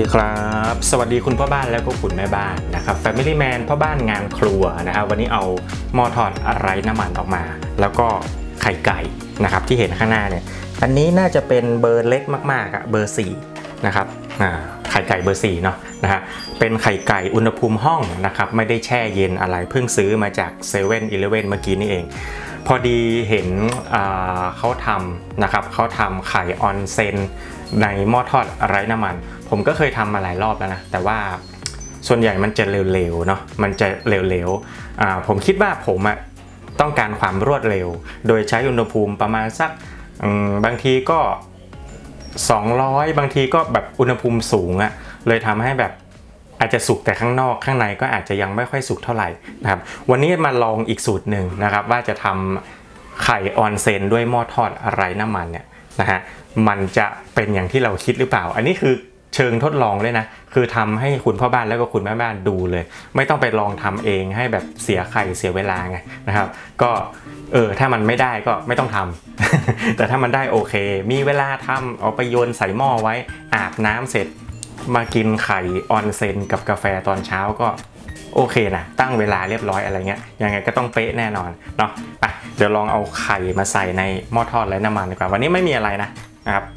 ดีครับสวัสดีคุณพ่อบ้านแล้วก็คุณแม่บ้านนะครับ Family Man พ่อบ้านงานครัวนะครับวันนี้เอาหม้อทอดไร้น้ำมันออกมาแล้วก็ไข่ไก่นะครับที่เห็นข้างหน้าเนี่ยอันนี้น่าจะเป็นเบอร์เล็กมากๆเบอร์4นะครับไข่ไก่เบอร์4เนาะนะฮะเป็นไข่ไก่อุณหภูมิห้องนะครับไม่ได้แช่เย็นอะไรเพิ่งซื้อมาจาก7-11เมื่อกี้นี่เองพอดีเห็นเขาทำนะครับเขาทำไข่ออนเซนในหม้อทอดไร้น้ำมันผมก็เคยทำมาหลายรอบแล้วนะแต่ว่าส่วนใหญ่มันจะเร็วๆเนาะมันจะเร็วๆผมคิดว่าผมต้องการความรวดเร็วโดยใช้อุณหภูมิประมาณสักบางทีก็200บางทีก็แบบอุณหภูมิสูงเลยทำให้แบบอาจจะสุกแต่ข้างนอกข้างในก็อาจจะยังไม่ค่อยสุกเท่าไหร่นะครับวันนี้มาลองอีกสูตรหนึ่งนะครับว่าจะทำไข่ออนเซนด้วยหม้อทอดไร้น้ำมันเนี่ยนะฮะมันจะเป็นอย่างที่เราคิดหรือเปล่าอันนี้คือเชิงทดลองเลยนะคือทำให้คุณพ่อบ้านแล้วก็คุณแม่บ้านดูเลยไม่ต้องไปลองทำเองให้แบบเสียไข่เสียเวลาไงนะครับก็ถ้ามันไม่ได้ก็ไม่ต้องทำ แต่ถ้ามันได้โอเคมีเวลาทำเอาไปโยนใส่หม้อไว้อาบน้ำเสร็จมากินไข่ออนเซนกับกาแฟตอนเช้าก็โอเคนะตั้งเวลาเรียบร้อยอะไรเงี้ยยังไงก็ต้องเป๊ะแน่นอนเนาะไปเดี๋ยวลองเอาไข่มาใส่ในหม้อทอดไร้น้ำมันดีกว่าวันนี้ไม่มีอะไรนะครับ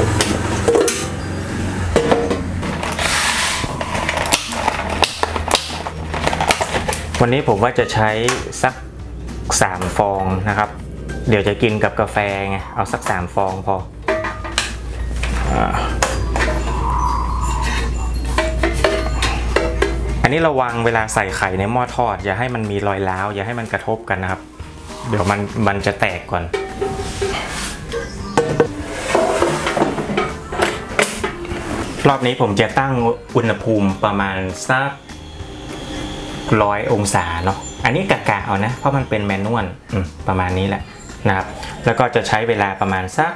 วันนี้ผมว่าจะใช้สัก3ฟองนะครับเดี๋ยวจะกินกับกาแฟไงเอาสัก3ฟองพออันนี้ระวังเวลาใส่ไข่ในหม้อทอดอย่าให้มันมีรอยร้าวอย่าให้มันกระทบกันนะครับเดี๋ยวมันจะแตกก่อนรอบนี้ผมจะตั้งอุณหภูมิประมาณสัก100 องศาเนาะอันนี้กะเอานะเพราะมันเป็นแมนนวลประมาณนี้แหละนะครับแล้วก็จะใช้เวลาประมาณสัก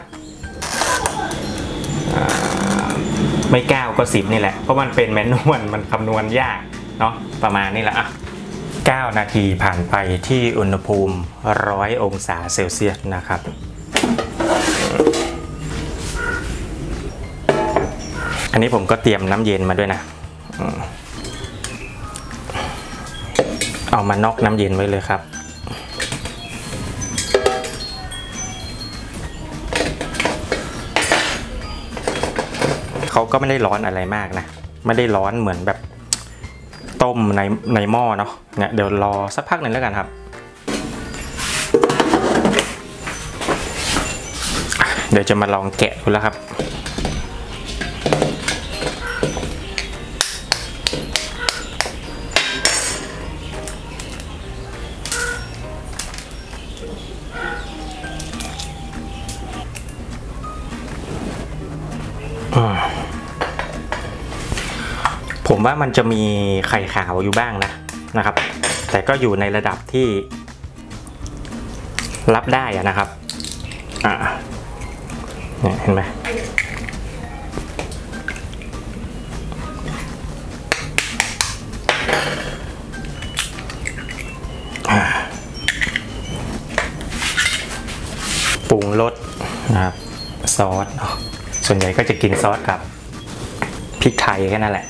ไม่9ก็10นี่แหละเพราะมันเป็นแมนนวลมันคำนวณยากเนาะประมาณนี้แหละ9 นาทีผ่านไปที่อุณหภูมิ100 องศาเซลเซียสนะครับอันนี้ผมก็เตรียมน้ำเย็นมาด้วยนะเอามาน็อกน้ำเย็นไว้เลยครับเขาก็ไม่ได้ร้อนอะไรมากนะไม่ได้ร้อนเหมือนแบบต้มในหม้อเนาะเนี่ยเดี๋ยวรอสักพักหนึ่งแล้วกันครับเดี๋ยวจะมาลองแกะดูแล้วครับผมว่ามันจะมีไข่ขาวอยู่บ้างนะครับแต่ก็อยู่ในระดับที่รับได้นะครับเนี่ยเห็นไหมปรุงรสนะครับซอสส่วนใหญ่ก็จะกินซอสกับพริกไทยแค่นั้นแหละ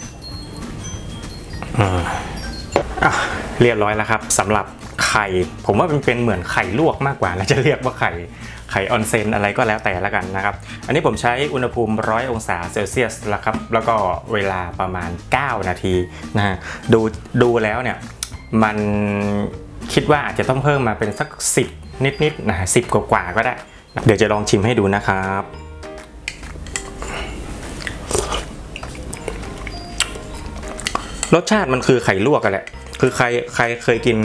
เรียบร้อยแล้วครับสำหรับไข่ผมว่าเป็นเหมือนไข่ลวกมากกว่านะจะเรียกว่าไข่ออนเซนอะไรก็แล้วแต่ละกันนะครับอันนี้ผมใช้อุณหภูมิ100 องศาเซลเซียสแล้วครับแล้วก็เวลาประมาณ9 นาทีนะฮะดูแล้วเนี่ยมันคิดว่าอาจจะต้องเพิ่มมาเป็นสัก10นิดนะ10 กว่าก็ได้เดี๋ยวจะลองชิมให้ดูนะครับรสชาติมันคือไข่ลวกกันแหละคือใครเคยกิน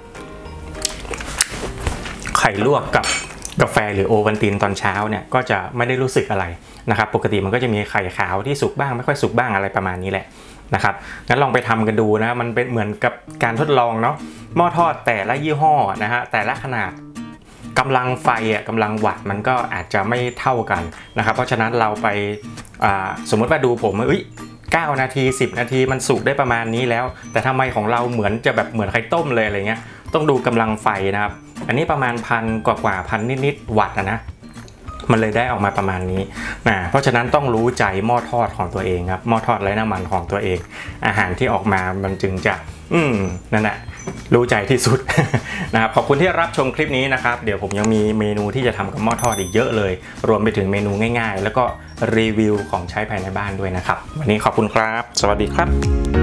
ไข่ลวกกับกาแฟหรือโอวัลตินตอนเช้าเนี่ยก็จะไม่ได้รู้สึกอะไรนะครับปกติมันก็จะมีไข่ขาวที่สุกบ้างไม่ค่อยสุกบ้างอะไรประมาณนี้แหละนะครับงั้นลองไปทำกันดูนะมันเป็นเหมือนกับการทดลองเนาะหม้อทอดแต่ละยี่ห้อนะฮะแต่ละขนาดกำลังไฟกำลังวัตต์มันก็อาจจะไม่เท่ากันนะครับเพราะฉะนั้นเราไปสมมติว่าดูผม9 นาที10 นาทีมันสุกได้ประมาณนี้แล้วแต่ทำไมของเราเหมือนจะแบบเหมือนไข่ต้มเลยอะไรเงี้ยต้องดูกำลังไฟนะครับอันนี้ประมาณ1,000 กว่าพันนิดๆวัตต์นะมันเลยได้ออกมาประมาณนี้นะเพราะฉะนั้นต้องรู้ใจหม้อทอดของตัวเองครับหม้อทอดไร้น้ำมันของตัวเอง อาหารที่ออกมามันจึงจะนั่นแหละรู้ใจที่สุด นะครับขอบคุณที่รับชมคลิปนี้นะครับเดี๋ยวผมยังมีเมนูที่จะทำกับหม้อทอดอีกเยอะเลยรวมไปถึงเมนูง่ายๆแล้วก็รีวิวของใช้ภายในบ้านด้วยนะครับวันนี้ขอบคุณครับสวัสดีครับ